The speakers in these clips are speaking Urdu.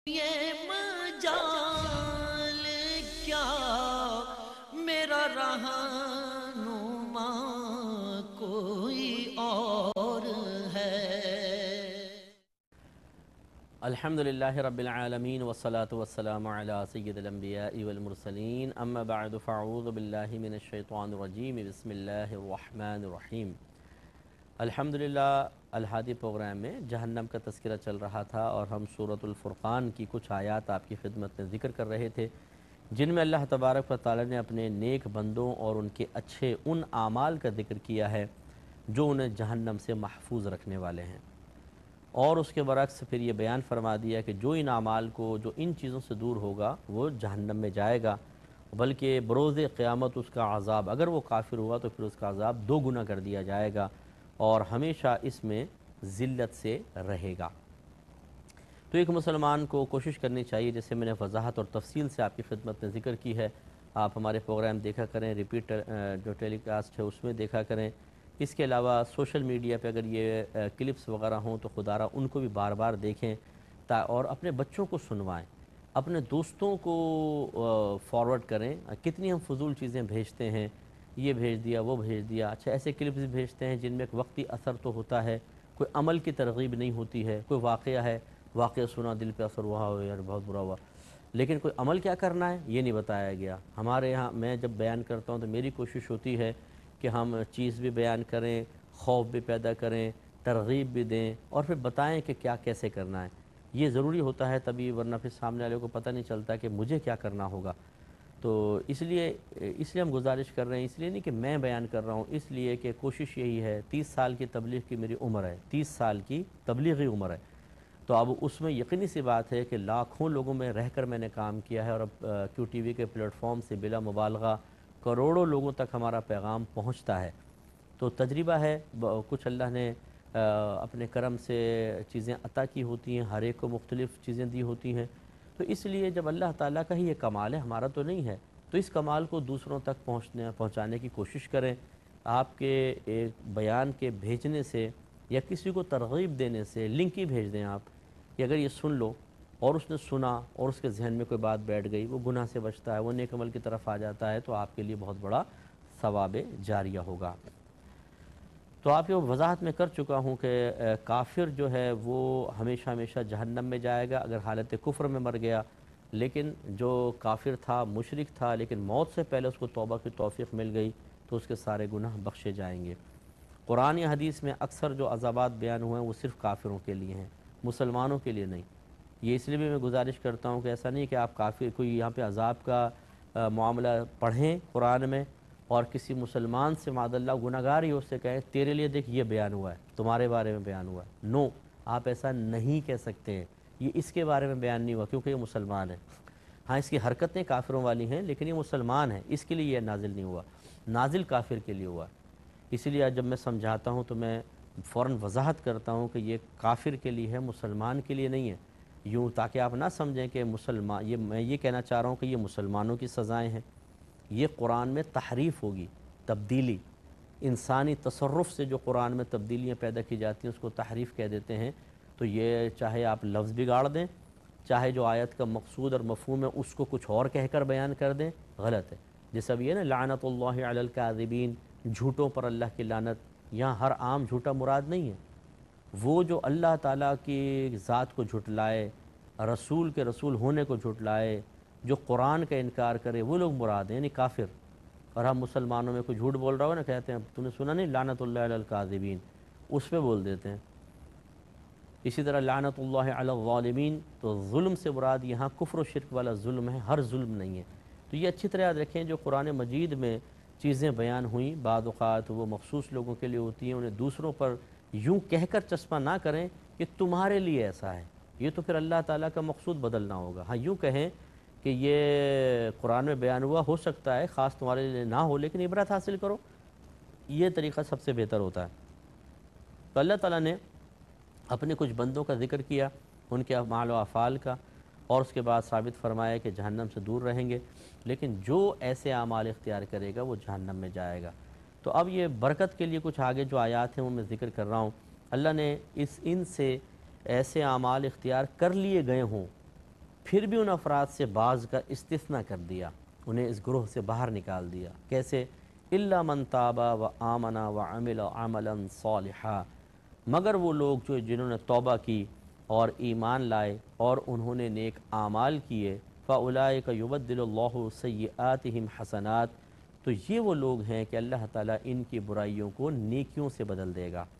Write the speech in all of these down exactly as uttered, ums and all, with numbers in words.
یہ مجال کیا میرا رہنما کوئی اور ہے۔ الحمدللہ رب العالمین والصلاة والسلام علی سید الانبیاء والمرسلین اما بعد فاعوذ باللہ من الشیطان الرجیم بسم اللہ الرحمن الرحیم۔ الحمدللہ الہادی پروگرام میں جہنم کا تذکرہ چل رہا تھا اور ہم سورۃ الفرقان کی کچھ آیات آپ کی خدمت میں ذکر کر رہے تھے جن میں اللہ تبارک و تعالی نے اپنے نیک بندوں اور ان کے اچھے ان اعمال کا ذکر کیا ہے جو انہیں جہنم سے محفوظ رکھنے والے ہیں، اور اس کے برعکس پھر یہ بیان فرما دیا کہ جو ان اعمال کو جو ان چیزوں سے دور ہوگا وہ جہنم میں جائے گا، بلکہ بروز قیامت اس کا عذاب اگر وہ کافر ہوا تو پھر اس کا عذاب دو گنا کر دیا جائے گا اور ہمیشہ اس میں ذلت سے رہے گا۔ تو ایک مسلمان کو کوشش کرنی چاہیے، جیسے میں نے وضاحت اور تفصیل سے آپ کی خدمت میں ذکر کی ہے، آپ ہمارے پروگرام دیکھا کریں، ریپیٹ جو ٹیلی کاسٹ ہے اس میں دیکھا کریں۔ اس کے علاوہ سوشل میڈیا پہ اگر یہ کلپس وغیرہ ہوں تو خدا را ان کو بھی بار بار دیکھیں تا اور اپنے بچوں کو سنوائیں، اپنے دوستوں کو فارورڈ کریں۔ کتنی ہم فضول چیزیں بھیجتے ہیں، یہ بھیج دیا وہ بھیج دیا، اچھا ایسے کلپس بھیجتے ہیں جن میں ایک وقتی اثر تو ہوتا ہے، کوئی عمل کی ترغیب نہیں ہوتی ہے، کوئی واقعہ ہے، واقعہ سنا دل پہ اثر ہوا ہو یار بہت برا ہوا، لیکن کوئی عمل کیا کرنا ہے یہ نہیں بتایا گیا۔ ہمارے یہاں میں جب بیان کرتا ہوں تو میری کوشش ہوتی ہے کہ ہم چیز بھی بیان کریں، خوف بھی پیدا کریں، ترغیب بھی دیں اور پھر بتائیں کہ کیا کیسے کرنا ہے۔ یہ ضروری ہوتا ہے تبھی، ورنہ پھر سامنے والے کو پتہ نہیں چلتا کہ مجھے کیا کرنا ہوگا۔ تو اس لیے اس لیے ہم گزارش کر رہے ہیں، اس لیے نہیں کہ میں بیان کر رہا ہوں، اس لیے کہ کوشش یہی ہے، تیس سال کی تبلیغ کی میری عمر ہے، تیس سال کی تبلیغی عمر ہے، تو اب اس میں یقینی سی بات ہے کہ لاکھوں لوگوں میں رہ کر میں نے کام کیا ہے اور اب کیو ٹی وی کے پلیٹ فارم سے بلا مبالغہ کروڑوں لوگوں تک ہمارا پیغام پہنچتا ہے۔ تو تجربہ ہے، کچھ اللہ نے اپنے کرم سے چیزیں عطا کی ہوتی ہیں، ہر ایک کو مختلف چیزیں دی ہوتی ہیں، تو اس لیے جب اللہ تعالیٰ کا ہی یہ کمال ہے، ہمارا تو نہیں ہے، تو اس کمال کو دوسروں تک پہنچنے پہنچانے کی کوشش کریں۔ آپ کے ایک بیان کے بھیجنے سے یا کسی کو ترغیب دینے سے لنک ہی بھیج دیں آپ کہ اگر یہ سن لو، اور اس نے سنا اور اس کے ذہن میں کوئی بات بیٹھ گئی، وہ گناہ سے بچتا ہے، وہ نیک عمل کی طرف آ جاتا ہے، تو آپ کے لیے بہت بڑا ثواب جاریہ ہوگا۔ تو آپ یہ وضاحت میں کر چکا ہوں کہ کافر جو ہے وہ ہمیشہ ہمیشہ جہنم میں جائے گا اگر حالت کفر میں مر گیا، لیکن جو کافر تھا، مشرک تھا، لیکن موت سے پہلے اس کو توبہ کی توفیق مل گئی تو اس کے سارے گناہ بخشے جائیں گے۔ قرآن یا حدیث میں اکثر جو عذابات بیان ہوئے ہیں وہ صرف کافروں کے لیے ہیں، مسلمانوں کے لیے نہیں۔ یہ اس لیے بھی میں گزارش کرتا ہوں کہ ایسا نہیں کہ آپ کافر کوئی یہاں پہ عذاب کا معاملہ پڑھیں قرآن میں اور کسی مسلمان سے معاذ اللہ گناہگار ہی اس سے کہیں تیرے لیے دیکھ یہ بیان ہوا ہے، تمہارے بارے میں بیان ہوا ہے۔ نو، آپ ایسا نہیں کہہ سکتے ہیں، یہ اس کے بارے میں بیان نہیں ہوا کیونکہ یہ مسلمان ہے۔ ہاں اس کی حرکتیں کافروں والی ہیں لیکن یہ مسلمان ہے، اس کے لیے یہ نازل نہیں ہوا، نازل کافر کے لیے ہوا۔ اسی لیے جب میں سمجھاتا ہوں تو میں فوراً وضاحت کرتا ہوں کہ یہ کافر کے لیے ہے، مسلمان کے لیے نہیں ہے، یوں تاکہ آپ نہ سمجھیں کہ مسلمان، یہ میں یہ کہنا چاہ رہا ہوں کہ یہ مسلمانوں کی سزائیں ہیں۔ یہ قرآن میں تحریف ہوگی، تبدیلی، انسانی تصرف سے جو قرآن میں تبدیلیاں پیدا کی جاتی ہیں اس کو تحریف کہہ دیتے ہیں۔ تو یہ چاہے آپ لفظ بگاڑ دیں، چاہے جو آیت کا مقصود اور مفہوم ہے اس کو کچھ اور کہہ کر بیان کر دیں، غلط ہے۔ جیسا بھی ہے نا لعنت اللہ علی الکاذبین، جھوٹوں پر اللہ کی لعنت، یہاں ہر عام جھوٹا مراد نہیں ہے، وہ جو اللہ تعالیٰ کی ذات کو جھٹلائے، رسول کے رسول ہونے کو جھٹلائے، جو قرآن کا انکار کرے، وہ لوگ مراد ہیں، یعنی کافر۔ اور ہم مسلمانوں میں کوئی جھوٹ بول رہا ہو نا، کہتے ہیں تم نے سنا نہیں لعنت اللہ علی الکاذبین، اس پہ بول دیتے ہیں۔ اسی طرح لعنت اللہ علی الظالمین، تو ظلم سے مراد یہاں کفر و شرک والا ظلم ہے، ہر ظلم نہیں ہے۔ تو یہ اچھی طرح یاد رکھیں، جو قرآن مجید میں چیزیں بیان ہوئیں بعض اوقات وہ مخصوص لوگوں کے لیے ہوتی ہیں، انہیں دوسروں پر یوں کہہ کر چسپاں نہ کریں کہ تمہارے لیے ایسا ہے، یہ تو پھر اللہ تعالیٰ کا مقصود بدلنا ہوگا۔ ہاں یوں کہیں کہ یہ قرآن میں بیان ہوا، ہو سکتا ہے خاص تمہارے لیے نہ ہو لیکن عبرت حاصل کرو، یہ طریقہ سب سے بہتر ہوتا ہے۔ تو اللہ تعالیٰ نے اپنے کچھ بندوں کا ذکر کیا، ان کے اعمال و افعال کا، اور اس کے بعد ثابت فرمایا کہ جہنم سے دور رہیں گے، لیکن جو ایسے اعمال اختیار کرے گا وہ جہنم میں جائے گا۔ تو اب یہ برکت کے لیے کچھ آگے جو آیات ہیں وہ میں ذکر کر رہا ہوں، اللہ نے اس ان سے ایسے اعمال اختیار کر لیے گئے ہوں پھر بھی ان افراد سے بعض کا استثناء کر دیا، انہیں اس گروہ سے باہر نکال دیا۔ کیسے؟ الا من تاب و آمنا و عمل عملا صالحا، مگر وہ لوگ جو جنہوں نے توبہ کی اور ایمان لائے اور انہوں نے نیک اعمال کیے، فاولئک یبدل اللہ سیئاتہم حسنات، تو یہ وہ لوگ ہیں کہ اللہ تعالیٰ ان کی برائیوں کو نیکیوں سے بدل دے گا۔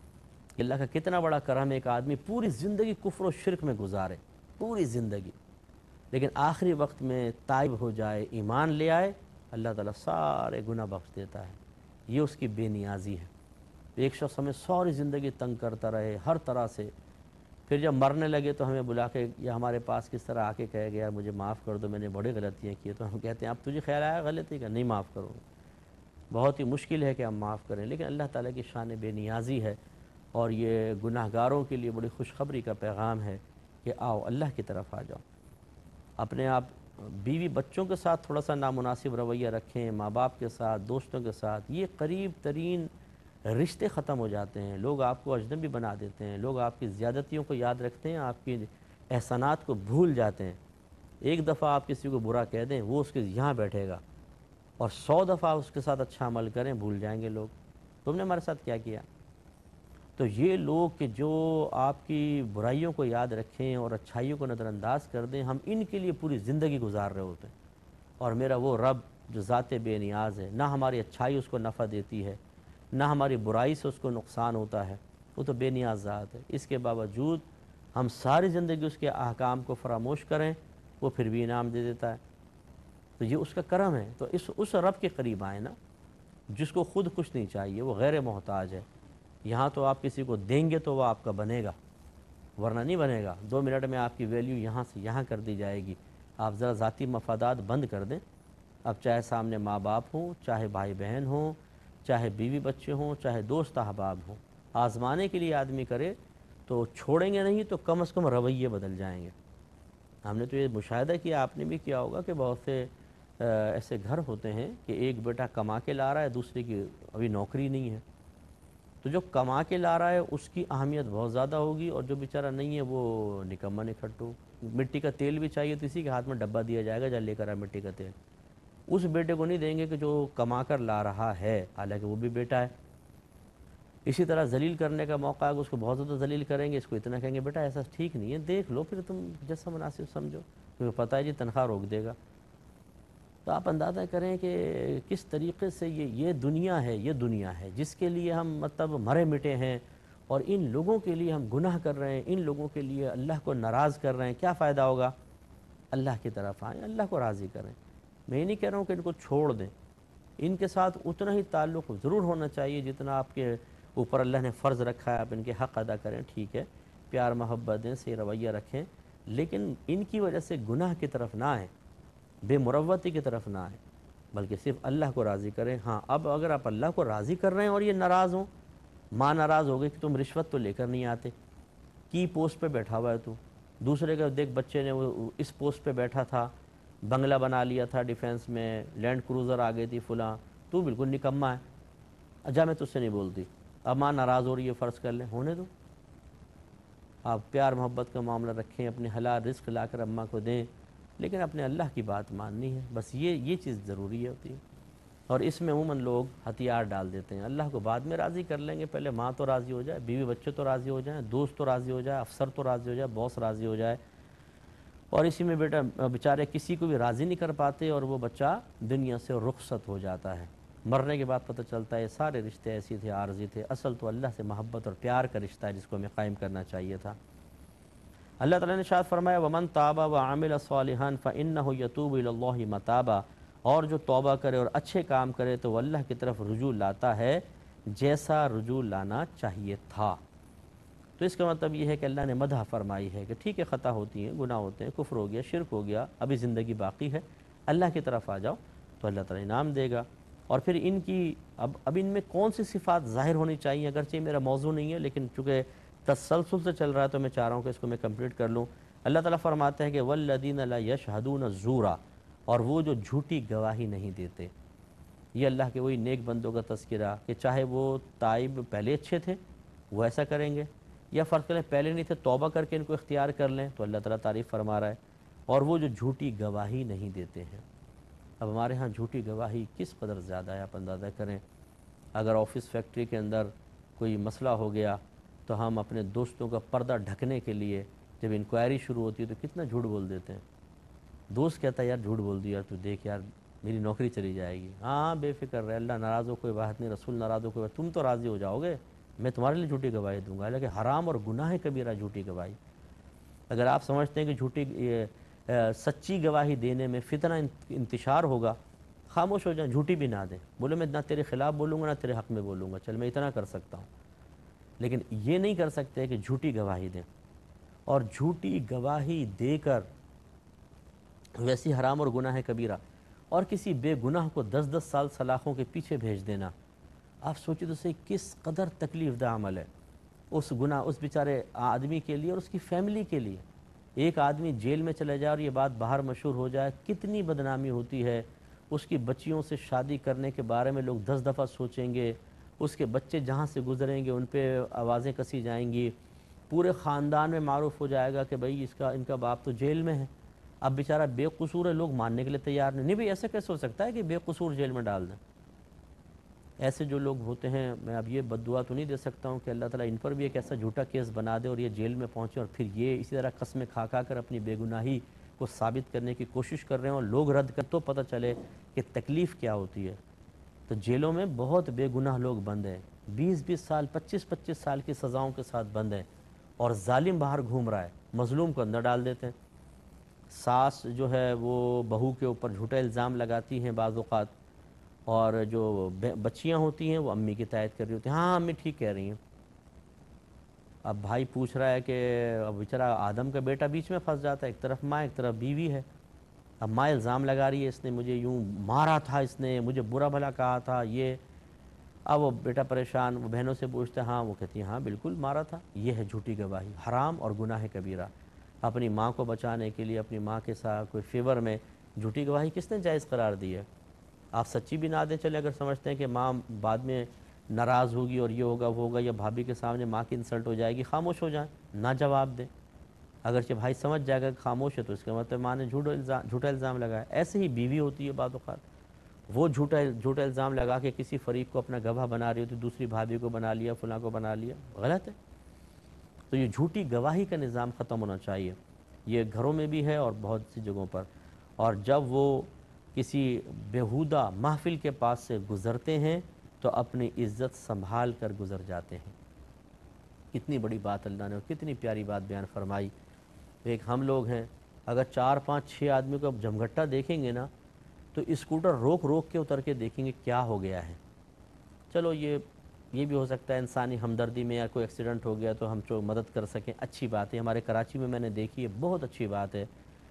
اللہ کا کتنا بڑا کرم ہے، ایک آدمی پوری زندگی کفر و شرک میں گزارے، پوری زندگی، لیکن آخری وقت میں تائب ہو جائے، ایمان لے آئے، اللہ تعالیٰ سارے گناہ بخش دیتا ہے۔ یہ اس کی بے نیازی ہے۔ ایک شخص ہمیں ساری زندگی تنگ کرتا رہے ہر طرح سے، پھر جب مرنے لگے تو ہمیں بلا کے یا ہمارے پاس کس طرح آ کے کہے گیا مجھے معاف کر دو، میں نے بڑی غلطیاں کی، تو ہم کہتے ہیں اب تجھے خیال آیا غلطی کا؟ نہیں معاف کرو گے۔ بہت ہی مشکل ہے کہ ہم معاف کریں، لیکن اللہ تعالیٰ کی شان بے نیازی ہے، اور یہ گناہ گاروں کے لیے بڑی خوشخبری کا پیغام ہے کہ آؤ اللہ کی طرف آ جاؤ۔ اپنے آپ بیوی بچوں کے ساتھ تھوڑا سا نامناسب رویہ رکھیں، ماں باپ کے ساتھ، دوستوں کے ساتھ، یہ قریب ترین رشتے ختم ہو جاتے ہیں، لوگ آپ کو اجنبی بنا دیتے ہیں، لوگ آپ کی زیادتیوں کو یاد رکھتے ہیں، آپ کی احسانات کو بھول جاتے ہیں۔ ایک دفعہ آپ کسی کو برا کہہ دیں وہ اس کے یہاں بیٹھے گا، اور سو دفعہ اس کے ساتھ اچھا عمل کریں بھول جائیں گے لوگ تم نے ہمارے ساتھ کیا کیا۔ تو یہ لوگ کہ جو آپ کی برائیوں کو یاد رکھیں اور اچھائیوں کو نظر انداز کر دیں، ہم ان کے لیے پوری زندگی گزار رہے ہوتے ہیں، اور میرا وہ رب جو ذات بے نیاز ہے، نہ ہماری اچھائی اس کو نفع دیتی ہے نہ ہماری برائی سے اس کو نقصان ہوتا ہے، وہ تو بے نیاز ذات ہے، اس کے باوجود ہم ساری زندگی اس کے احکام کو فراموش کریں وہ پھر بھی انعام دے دیتا ہے۔ تو یہ اس کا کرم ہے۔ تو اس اس رب کے قریب آئیں نا جس کو خود کچھ نہیں چاہیے، وہ غیر محتاج ہے۔ یہاں تو آپ کسی کو دیں گے تو وہ آپ کا بنے گا، ورنہ نہیں بنے گا۔ دو منٹ میں آپ کی ویلیو یہاں سے یہاں کر دی جائے گی۔ آپ ذرا ذاتی مفادات بند کر دیں، اب چاہے سامنے ماں باپ ہوں، چاہے بھائی بہن ہوں، چاہے بیوی بچے ہوں، چاہے دوست احباب ہوں، آزمانے کے لیے آدمی کرے تو چھوڑیں گے نہیں تو کم از کم رویے بدل جائیں گے۔ ہم نے تو یہ مشاہدہ کیا، آپ نے بھی کیا ہوگا کہ بہت سے ایسے گھر ہوتے ہیں کہ ایک بیٹا کما کے لا رہا ہے، دوسرے کی ابھی نوکری نہیں ہے، تو جو کما کے لا رہا ہے اس کی اہمیت بہت زیادہ ہوگی، اور جو بیچارہ نہیں ہے وہ نکمہ نکھٹو۔ مٹی کا تیل بھی چاہیے تو اسی کے ہاتھ میں ڈبہ دیا جائے گا، جا لے کر آ مٹی کا تیل۔ اس بیٹے کو نہیں دیں گے کہ جو کما کر لا رہا ہے، حالانکہ وہ بھی بیٹا ہے۔ اسی طرح ذلیل کرنے کا موقع ہے کہ اس کو بہت زیادہ ذلیل کریں گے، اس کو اتنا کہیں گے بیٹا ایسا ٹھیک نہیں ہے، دیکھ لو پھر تم جیسا مناسب سمجھو، کیونکہ پتہ ہے جی تنخواہ روک دے گا۔ تو آپ اندازہ کریں کہ کس طریقے سے یہ یہ دنیا ہے، یہ دنیا ہے جس کے لیے ہم مطلب مرے مٹے ہیں، اور ان لوگوں کے لیے ہم گناہ کر رہے ہیں، ان لوگوں کے لیے اللہ کو ناراض کر رہے ہیں۔ کیا فائدہ ہوگا؟ اللہ کی طرف آئیں، اللہ کو راضی کریں۔ میں یہ نہیں کہہ رہا ہوں کہ ان کو چھوڑ دیں، ان کے ساتھ اتنا ہی تعلق ضرور ہونا چاہیے جتنا آپ کے اوپر اللہ نے فرض رکھا ہے، آپ ان کے حق ادا کریں، ٹھیک ہے، پیار محبت دیں، صحیح رویہ رکھیں، لیکن ان کی وجہ سے گناہ کی طرف نہ آئیں، بے مروتی کی طرف نہ آئیں، بلکہ صرف اللہ کو راضی کریں۔ ہاں اب اگر آپ اللہ کو راضی کر رہے ہیں اور یہ ناراض ہوں، ماں ناراض ہو گئی کہ تم رشوت تو لے کر نہیں آتے، کی پوسٹ پہ بیٹھا ہوا ہے تو، دوسرے کا دیکھ بچے نے وہ اس پوسٹ پہ بیٹھا تھا، بنگلہ بنا لیا تھا ڈیفینس میں، لینڈ کروزر آ گئی تھی فلاں، تو بالکل نکما ہے، اجا میں تجھ سے نہیں بولتی۔ اب ماں ناراض ہو رہی ہے، فرض کر لیں، ہونے دو، آپ پیار محبت کا معاملہ رکھیں، اپنے حلال رزق لا کر اماں کو دیں، لیکن اپنے اللہ کی بات ماننی ہے، بس یہ یہ چیز ضروری ہوتی ہے۔ اور اس میں عموماً لوگ ہتھیار ڈال دیتے ہیں، اللہ کو بعد میں راضی کر لیں گے، پہلے ماں تو راضی ہو جائے، بیوی بچے تو راضی ہو جائیں، دوست تو راضی ہو جائے، افسر تو راضی ہو جائے، باس راضی ہو جائے، اور اسی میں بیٹا بیچارے کسی کو بھی راضی نہیں کر پاتے، اور وہ بچہ دنیا سے رخصت ہو جاتا ہے۔ مرنے کے بعد پتہ چلتا ہے سارے رشتے ایسی تھے، عارضی تھے، اصل تو اللہ سے محبت اور پیار کا رشتہ ہے جس کو ہمیں قائم کرنا چاہیے تھا۔ اللہ تعالیٰ نے ارشاد فرمایا وَمَن تَابَ وَعَمِلَ صَالِحًا فَإِنَّهُ يَتُوبُ إِلَى اللَّهِ مَتَابًا، اور جو توبہ کرے اور اچھے کام کرے تو وہ اللہ کی طرف رجوع لاتا ہے جیسا رجوع لانا چاہیے تھا۔ تو اس کا مطلب یہ ہے کہ اللہ نے مدح فرمائی ہے کہ ٹھیک ہے خطا ہوتی ہیں، گناہ ہوتے ہیں، کفر ہو گیا، شرک ہو گیا، ابھی زندگی باقی ہے، اللہ کی طرف آ جاؤ تو اللہ تعالیٰ انعام دے گا۔ اور پھر ان کی اب اب ان میں کون سی صفات ظاہر ہونی چاہیے، اگرچہ میرا موضوع نہیں ہے لیکن چونکہ تسلسل سے چل رہا ہے تو میں چاہ رہا ہوں کہ اس کو میں کمپلیٹ کر لوں۔ اللہ تعالیٰ فرماتے ہیں کہ وَالَّذِينَ لَا يَشْهَدُونَ الزُّورَ، اور وہ جو جھوٹی گواہی نہیں دیتے۔ یہ اللہ کے وہی نیک بندوں کا تذکرہ کہ چاہے وہ تائب پہلے اچھے تھے وہ ایسا کریں گے، یا فرض کریں پہلے نہیں تھے توبہ کر کے ان کو اختیار کر لیں تو اللہ تعالیٰ تعریف فرما رہا ہے، اور وہ جو جھوٹی گواہی نہیں دیتے ہیں۔ اب ہمارے ہاں جھوٹی گواہی کس قدر زیادہ ہے، آپ اندازہ کریں۔ اگر آفس فیکٹری کے اندر کوئی مسئلہ ہو گیا تو ہم اپنے دوستوں کا پردہ ڈھکنے کے لیے جب انکوائری شروع ہوتی ہے تو کتنا جھوٹ بول دیتے ہیں۔ دوست کہتا ہے یار جھوٹ بول دیا تو دیکھ یار میری نوکری چلی جائے گی۔ ہاں بے فکر رہے، اللہ ناراض ہو کوئی بات نہیں، رسول ناراض ہو کوئی بات، تم تو راضی ہو جاؤ گے، میں تمہارے لیے جھوٹی گواہی دوں گا۔ حالانکہ حرام اور گناہ کبیرہ جھوٹی گواہی۔ اگر آپ سمجھتے ہیں کہ جھوٹی سچی گواہی دینے میں فتنہ انتشار ہوگا، خاموش ہو جائیں، جھوٹی بھی نہ دیں، بولے میں نہ تیرے خلاف بولوں گا نہ تیرے حق میں بولوں گا، چل میں اتنا کر سکتا ہوں، لیکن یہ نہیں کر سکتے کہ جھوٹی گواہی دیں۔ اور جھوٹی گواہی دے کر ویسی حرام اور گناہ کبیرہ، اور کسی بے گناہ کو دس دس سال سلاخوں کے پیچھے بھیج دینا، آپ سوچیں تو صحیح کس قدر تکلیف دہ عمل ہے اس گناہ اس بیچارے آدمی کے لیے اور اس کی فیملی کے لیے۔ ایک آدمی جیل میں چلے جائے اور یہ بات باہر مشہور ہو جائے، کتنی بدنامی ہوتی ہے۔ اس کی بچیوں سے شادی کرنے کے بارے میں لوگ دس دفعہ سوچیں گے، اس کے بچے جہاں سے گزریں گے ان پہ آوازیں کسی جائیں گی، پورے خاندان میں معروف ہو جائے گا کہ بھئی اس کا ان کا باپ تو جیل میں ہے۔ اب بیچارہ بے قصور ہے، لوگ ماننے کے لیے تیار نہیں، نہیں بھئی ایسے کیسے ہو سکتا ہے کہ بے قصور جیل میں ڈال دیں۔ ایسے جو لوگ ہوتے ہیں، میں اب یہ بد دعا تو نہیں دے سکتا ہوں کہ اللہ تعالیٰ ان پر بھی ایک ایسا جھوٹا کیس بنا دے اور یہ جیل میں پہنچے اور پھر یہ اسی طرح قسمیں کھا کھا کر اپنی بے گناہی کو ثابت کرنے کی کوشش کر رہے ہیں اور لوگ رد کر تو پتہ چلے کہ تکلیف کیا ہوتی ہے۔ تو جیلوں میں بہت بے گناہ لوگ بند ہیں، بیس بیس سال پچیس پچیس سال کی سزاؤں کے ساتھ بند ہیں، اور ظالم باہر گھوم رہا ہے، مظلوم کو اندر ڈال دیتے ہیں۔ ساس جو ہے وہ بہو کے اوپر جھوٹا الزام لگاتی ہیں بعض اوقات، اور جو بچیاں ہوتی ہیں وہ امی کی تائید کر رہی ہوتی ہیں، ہاں امی ٹھیک کہہ رہی ہیں۔ اب بھائی پوچھ رہا ہے کہ اب بیچارہ آدم کا بیٹا بیچ میں پھنس جاتا ہے، ایک طرف ماں ایک طرف بیوی ہے۔ اب ماں الزام لگا رہی ہے اس نے مجھے یوں مارا تھا، اس نے مجھے برا بھلا کہا تھا یہ۔ اب وہ بیٹا پریشان، وہ بہنوں سے پوچھتا ہے، ہاں وہ کہتی ہیں ہاں بالکل مارا تھا۔ یہ ہے جھوٹی گواہی، حرام اور گناہ کبیرہ۔ اپنی ماں کو بچانے کے لیے اپنی ماں کے ساتھ کوئی فیور میں جھوٹی گواہی کس نے جائز قرار دی ہے؟ آپ سچی بھی نہ دیں چلے، اگر سمجھتے ہیں کہ ماں بعد میں ناراض ہوگی اور یہ ہوگا وہ ہوگا، یا بھابھی کے سامنے ماں کی انسلٹ ہو جائے گی، خاموش ہو جائیں، نہ جواب دیں۔ اگرچہ بھائی سمجھ جائے گا کہ خاموش ہے تو اس کا مطلب ماں نے جھوٹا الزام جھوٹا الزام لگایا۔ ایسے ہی بیوی ہوتی ہے بعض اوقات، وہ جھوٹا جھوٹا الزام لگا کے کسی فریق کو اپنا گواہ بنا رہی ہوتی، دوسری بھابھی کو بنا لیا، فلاں کو بنا لیا، غلط ہے۔ تو یہ جھوٹی گواہی کا نظام ختم ہونا چاہیے، یہ گھروں میں بھی ہے اور بہت سی جگہوں پر۔ اور جب وہ کسی بیہودہ محفل کے پاس سے گزرتے ہیں تو اپنی عزت سنبھال کر گزر جاتے ہیں۔ کتنی بڑی بات اللہ نے اور کتنی پیاری بات بیان فرمائی۔ ایک ہم لوگ ہیں، اگر چار پانچ چھ آدمی کو جمگھٹا دیکھیں گے نا تو اسکوٹر روک روک کے اتر کے دیکھیں گے کیا ہو گیا ہے۔ چلو یہ یہ بھی ہو سکتا ہے انسانی ہمدردی میں، یا کوئی ایکسیڈنٹ ہو گیا تو ہم جو مدد کر سکیں، اچھی بات ہے۔ ہمارے کراچی میں میں نے دیکھی ہے، بہت اچھی بات ہے،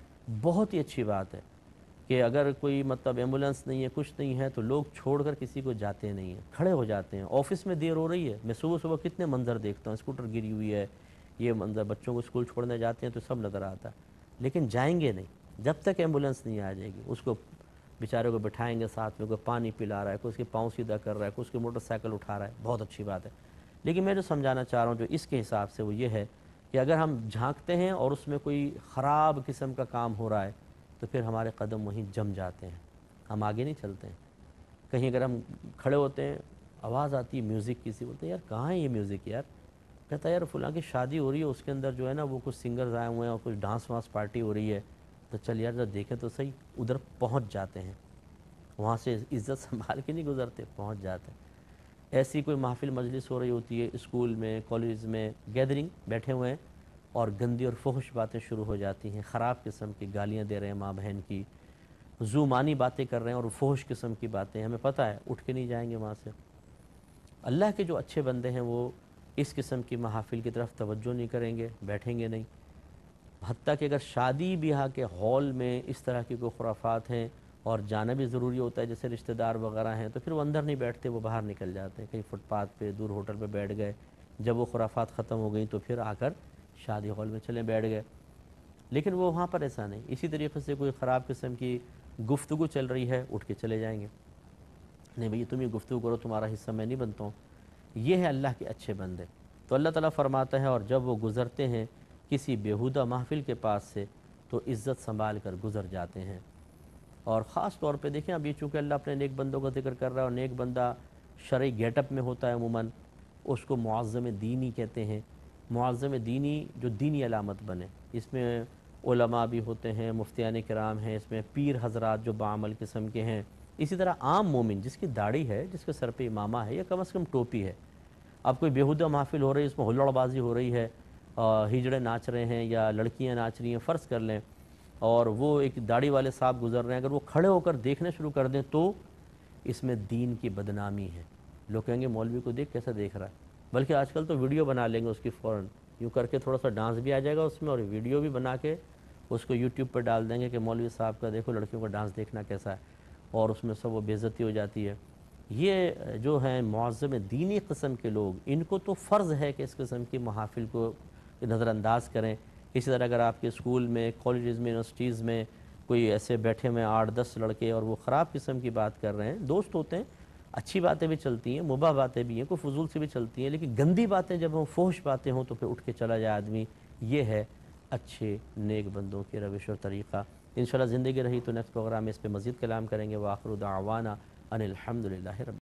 بہت ہی اچھی بات ہے کہ اگر کوئی مطلب ایمبولینس نہیں ہے کچھ نہیں ہے تو لوگ چھوڑ کر کسی کو جاتے نہیں ہیں، کھڑے ہو جاتے ہیں۔ آفس میں دیر ہو رہی ہے، میں صبح صبح کتنے منظر دیکھتا ہوں، اسکوٹر گری ہوئی ہے، یہ منظر، بچوں کو اسکول چھوڑنے جاتے ہیں تو سب نظر آتا ہے، لیکن جائیں گے نہیں جب تک ایمبولینس نہیں آ جائے گی۔ اس کو بیچارے کو بٹھائیں گے ساتھ میں، کوئی پانی پلا رہا ہے، کوئی اس کے پاؤں سیدھا کر رہا ہے، کوئی اس کی موٹر سائیکل اٹھا رہا ہے، بہت اچھی بات ہے۔ لیکن میں جو سمجھانا چاہ رہا ہوں جو اس کے حساب سے وہ یہ ہے کہ اگر ہم جھانکتے ہیں اور اس میں کوئی خراب قسم کا کام ہو رہا ہے تو پھر ہمارے قدم وہیں جم جاتے ہیں، ہم آگے نہیں چلتے ہیں۔ کہیں اگر ہم کھڑے ہوتے ہیں، آواز آتی ہے میوزک کی سی، بولتے ہیں یار کہاں ہے یہ میوزک یار؟ کہتا ہے یار فلاں کی شادی ہو رہی ہے، اس کے اندر جو ہے نا وہ کچھ سنگرز آئے ہوئے ہیں اور کچھ ڈانس وانس پارٹی ہو رہی ہے، تو چل یار جب دیکھیں تو صحیح، ادھر پہنچ جاتے ہیں، وہاں سے عزت سنبھال کے نہیں گزرتے، پہنچ جاتے ہیں۔ ایسی کوئی محفل مجلس ہو رہی ہوتی ہے، اسکول میں کالج میں گیدرنگ بیٹھے ہوئے ہیں اور گندی اور فحش باتیں شروع ہو جاتی ہیں، خراب قسم کی گالیاں دے رہے ہیں ماں بہن کی، زومانی باتیں کر رہے ہیں اور فحش قسم کی باتیں، ہمیں پتہ ہے اٹھ کے نہیں جائیں گے وہاں سے۔ اللہ کے جو اچھے بندے ہیں وہ اس قسم کی محافل کی طرف توجہ نہیں کریں گے، بیٹھیں گے نہیں۔ حتیٰ کہ اگر شادی بیاہ کے ہال میں اس طرح کی کوئی خرافات ہیں اور جانا بھی ضروری ہوتا ہے، جیسے رشتہ دار وغیرہ ہیں، تو پھر وہ اندر نہیں بیٹھتے، وہ باہر نکل جاتے ہیں، کہیں فٹ پاتھ پہ دور ہوٹل پہ بیٹھ گئے، جب وہ خرافات ختم ہو گئیں تو پھر آ کر شادی ہال میں چلے بیٹھ گئے۔ لیکن وہ وہاں پر ایسا نہیں، اسی طریقے سے کوئی خراب قسم کی گفتگو چل رہی ہے، اٹھ کے چلے جائیں گے، نہیں بھئی تم یہ گفتگو کرو، تمہارا حصہ میں نہیں بنتا ہوں۔ یہ ہے اللہ کے اچھے بندے۔ تو اللہ تعالیٰ فرماتا ہے اور جب وہ گزرتے ہیں کسی بیہودہ محفل کے پاس سے تو عزت سنبھال کر گزر جاتے ہیں۔ اور خاص طور پہ دیکھیں اب یہ چونکہ اللہ اپنے نیک بندوں کا ذکر کر رہا ہے اور نیک بندہ شرعی گیٹ اپ میں ہوتا ہے عموماً، اس کو معظم دینی کہتے ہیں۔ معظم دینی جو دینی علامت بنے، اس میں علماء بھی ہوتے ہیں، مفتیان کرام ہیں، اس میں پیر حضرات جو بعمل قسم کے ہیں، اسی طرح عام مومن جس کی داڑھی ہے، جس کے سر پہ امامہ ہے یا کم از کم ٹوپی ہے۔ اب کوئی بیہودہ محفل ہو رہی ہے، اس میں ہلڑ بازی ہو رہی ہے، ہجڑے ناچ رہے ہیں یا لڑکیاں ناچ رہی ہیں فرض کر لیں، اور وہ ایک داڑھی والے صاحب گزر رہے ہیں، اگر وہ کھڑے ہو کر دیکھنے شروع کر دیں تو اس میں دین کی بدنامی ہے۔ لوگ کہیں گے مولوی کو دیکھ کیسا دیکھ رہا ہے، بلکہ آج کل تو ویڈیو بنا لیں گے اس کی فوراً، یوں کر کے تھوڑا سا ڈانس بھی آ جائے گا اس میں، اور ویڈیو بھی بنا کے اس کو یوٹیوب پر ڈال دیں گے کہ مولوی صاحب کا دیکھو لڑکیوں کا ڈانس دیکھنا کیسا ہے، اور اس میں سب وہ بے عزتی ہو جاتی ہے۔ یہ جو ہیں معظم دینی قسم کے لوگ، ان کو تو فرض ہے کہ اس قسم کی محافل کو نظر انداز کریں۔ اسی طرح اگر آپ کے اسکول میں، کالجز میں، یونیورسٹیز میں کوئی ایسے بیٹھے ہوئے آٹھ دس لڑکے اور وہ خراب قسم کی بات کر رہے ہیں، دوست ہوتے ہیں، اچھی باتیں بھی چلتی ہیں، مباح باتیں بھی ہیں، کوئی فضول سے بھی چلتی ہیں، لیکن گندی باتیں جب ہوں، فحش باتیں ہوں تو پھر اٹھ کے چلا جائے آدمی۔ یہ ہے اچھے نیک بندوں کے روش اور طریقہ۔ انشاءاللہ زندگی رہی تو نیکسٹ پروگرام میں اس پہ مزید کلام کریں گے۔ وآخر دعوانا ان الحمدللہ رب